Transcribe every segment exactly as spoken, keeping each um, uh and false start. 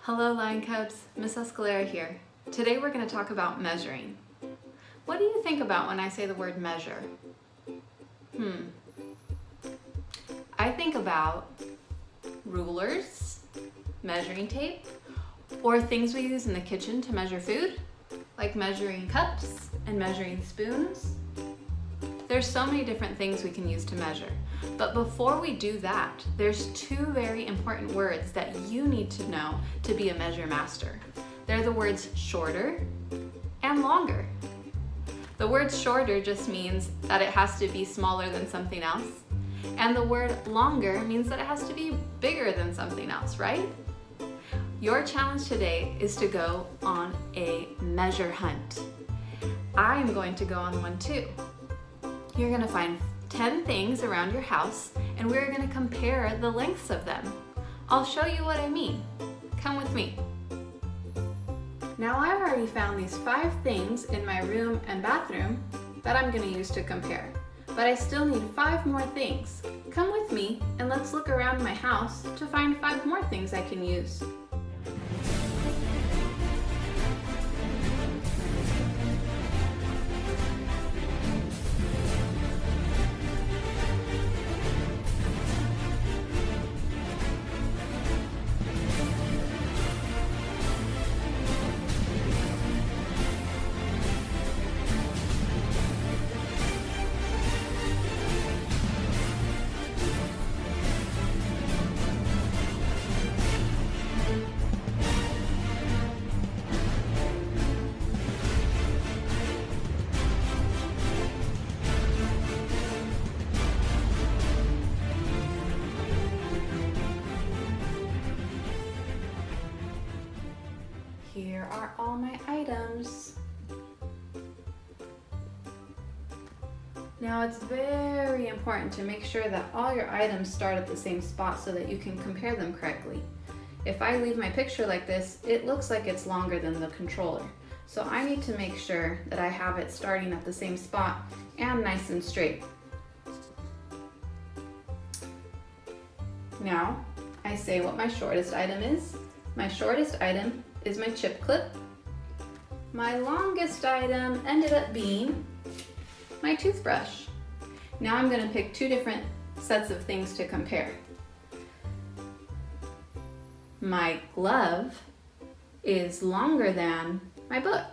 Hello Lion Cubs, Miss Escalera here. Today we're going to talk about measuring. What do you think about when I say the word measure? Hmm. I think about rulers, measuring tape, or things we use in the kitchen to measure food, like measuring cups and measuring spoons. There's so many different things we can use to measure. But before we do that, there's two very important words that you need to know to be a measure master. They're the words shorter and longer. The word shorter just means that it has to be smaller than something else. And the word longer means that it has to be bigger than something else, right? Your challenge today is to go on a measure hunt. I'm going to go on one too. You're going to find ten things around your house and we're going to compare the lengths of them. I'll show you what I mean. Come with me. Now I've already found these five things in my room and bathroom that I'm going to use to compare. But I still need five more things. Come with me and let's look around my house to find five more things I can use. Here are all my items. Now it's very important to make sure that all your items start at the same spot so that you can compare them correctly. If I leave my picture like this, it looks like it's longer than the controller. So I need to make sure that I have it starting at the same spot and nice and straight. Now I say what my shortest item is. My shortest item is my chip clip. My longest item ended up being my toothbrush. Now I'm going to pick two different sets of things to compare. My glove is longer than my book.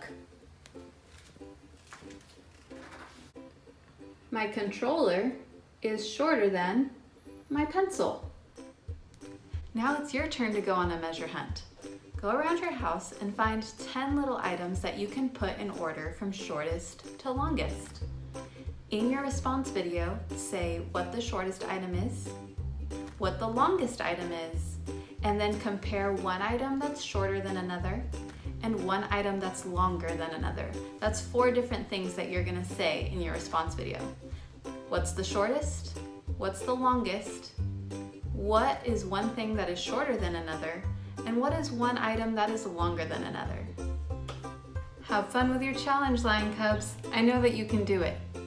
My controller is shorter than my pencil. Now it's your turn to go on a measure hunt. Go around your house and find ten little items that you can put in order from shortest to longest. In your response video, say what the shortest item is, what the longest item is, and then compare one item that's shorter than another and one item that's longer than another. That's four different things that you're gonna say in your response video. What's the shortest? What's the longest? What is one thing that is shorter than another? And what is one item that is longer than another? Have fun with your challenge, Lion Cubs. I know that you can do it.